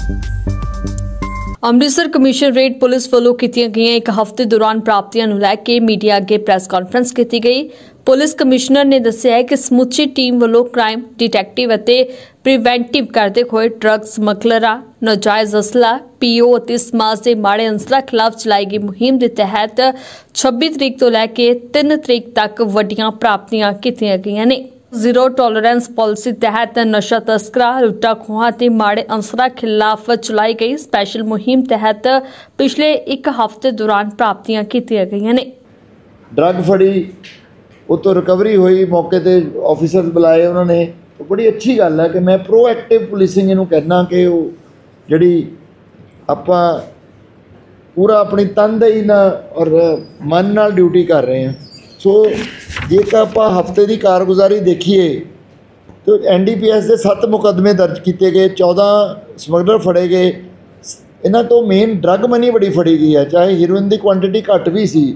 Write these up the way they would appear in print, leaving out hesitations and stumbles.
Amritsar commissionerate police ਵੱਲੋਂ ਕੀਤੀਆਂ ਗਈਆਂ ਇੱਕ ਹਫ਼ਤੇ ਦੌਰਾਨ ਪ੍ਰਾਪਤੀਆਂ ਨੂੰ ਲੈ ਕੇ ਮੀਡੀਆ ਅੱਗੇ ਪ੍ਰੈਸ ਕਾਨਫਰੰਸ ਕੀਤੀ ਗਈ। ਪੁਲਿਸ ਕਮਿਸ਼ਨਰ ਨੇ ਦੱਸਿਆ ਹੈ ਕਿ ਸਮੁੱਚੀ ਟੀਮ ਵੱਲੋਂ ਕ੍ਰਾਈਮ ਡਿਟੈਕਟਿਵ ਅਤੇ ਪ੍ਰੀਵੈਂਟਿਵ ਕਰਦੇ ਹੋਏ ਡਰੱਗ ਸਮਗਲਰਾਂ, ਨਾਜਾਇਜ਼ ਅਸਲਾ, ਪੀਓ ਅਤੇ ਸਮਾਜ ਦੇ ਮਾੜੇ ਅੰਸਰਾਂ ਖਿਲਾਫ ਚਲਾਈ ਗਈ ਮੁਹਿੰਮ ਦੇ ਤਹਿਤ 26 ਤਰੀਕ ਤੋਂ ਲੈ ਕੇ 3 ਤਰੀਕ ਤੱਕ ਵੱਡੀਆਂ ਪ੍ਰਾਪਤੀਆਂ ਕੀਤੀਆਂ ਗਈਆਂ ਨੇ। ਜ਼ੀਰੋ ਟੋਲरेंस पॉलिसी तहत नशा तस्करा, लुट्टा खोहां ते माड़े अंसरां खिलाफ चलाई गई स्पैशल मुहिम तहत पिछले एक हफ्ते दौरान प्राप्तियां कीतियां गईयां ने। ड्रग फड़ी उतो रिकवरी हुई, मौके ते ऑफिसर्स बुलाए उन्होंने, तो बड़ी अच्छी गल है कि मैं प्रोएक्टिव पुलिसिंग इनू कहना कि वो जिहड़ी आपां पूरा अपनी तनदेही नाल और मन नाल ड्यूटी कर रहे हैं। सो जेकर आप हफ्ते की कारगुजारी देखिए तो NDPS के 7 मुकदमे दर्ज किए गए, 14 समगलर फड़े गए। इन्हों तो मेन ड्रग मनी बड़ी फड़ी गई है, चाहे हीरोइन की क्वांटिटी घट भी सी,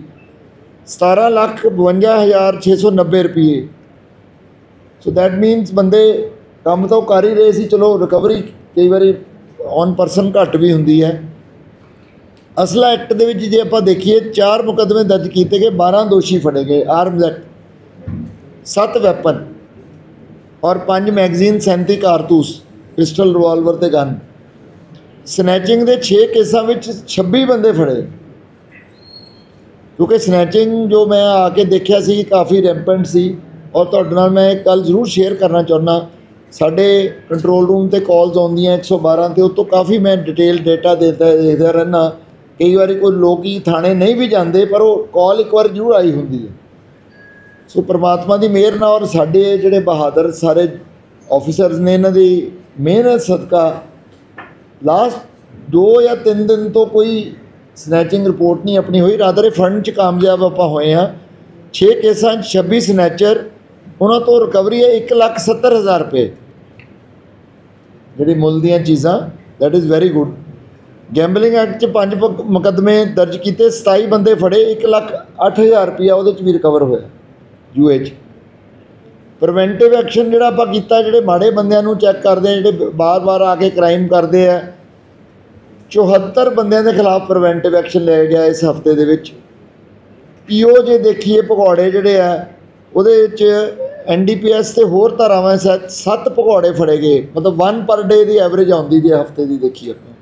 17,52,690 रुपये। सो दैट मीनस बंदे काम तो कर ही रहे सी, चलो रिकवरी कई बार ऑन परसन घट भी होंगी है। असला एक्ट के जे आप देखिए 4 मुकदमे दर्ज किए गए, 12 दोषी फड़े गए, आर्म्स एक्ट, 7 वैपन और 5 मैगजीन, 37 कारतूस, पिस्टल, रिवॉल्वर ते गन। स्नैचिंग के 6 केसां विच 26 बंदे फड़े, क्योंकि स्नैचिंग जो मैं आके देखा सी काफ़ी रैंपेंट सी। और तुहाडे नाल मैं एक गल जरूर शेयर करना चाहुंदा, साडे कंट्रोल रूम ते कॉल्स आउंदियां 112 ते, उत्तों काफ़ी मैं डिटेल डेटा देखदा रहना। कई बार कोई लोग ही थाने नहीं भी जाते, पर वो कॉल एक बार जरूर आई होंगी है। सो परमात्मा की मेहर नाल और साडे जिहड़े बहादुर सारे ऑफिसर्स ने, इन्हां दी मेहनत सदका लास्ट 2 या 3 दिन तो कोई स्नैचिंग रिपोर्ट नहीं अपनी हुई। रादर फंड च कामयाब आप होए हाँ। 6 केसां 26 स्नैचर, उन्हां तो रिकवरी है 1,70,000 रुपये जिहड़ी मुल दीयां चीज़ां। That is very good. Gambling act 5 मुकदमे दर्ज किए, 27 बंदे फड़े, 1,08,000 रुपया वो भी रिकवर होया जुए। प्रिवेंटिव एक्शन जोड़ा आप किया, जोड़े माड़े बंदियां नूं चैक करते हैं, जोड़े बार बार आके क्राइम करते हैं, 74 बंदियां के खिलाफ प्रिवेंटिव एक्शन लिया गया इस हफ्ते दे विच। पीओ जे देखिए भगौड़े जोड़े है वो NDPS से होर धारावां 7 भगौड़े फड़े गए, मतलब 1 पर डे की एवरेज आती जी हफ्ते की देखिए।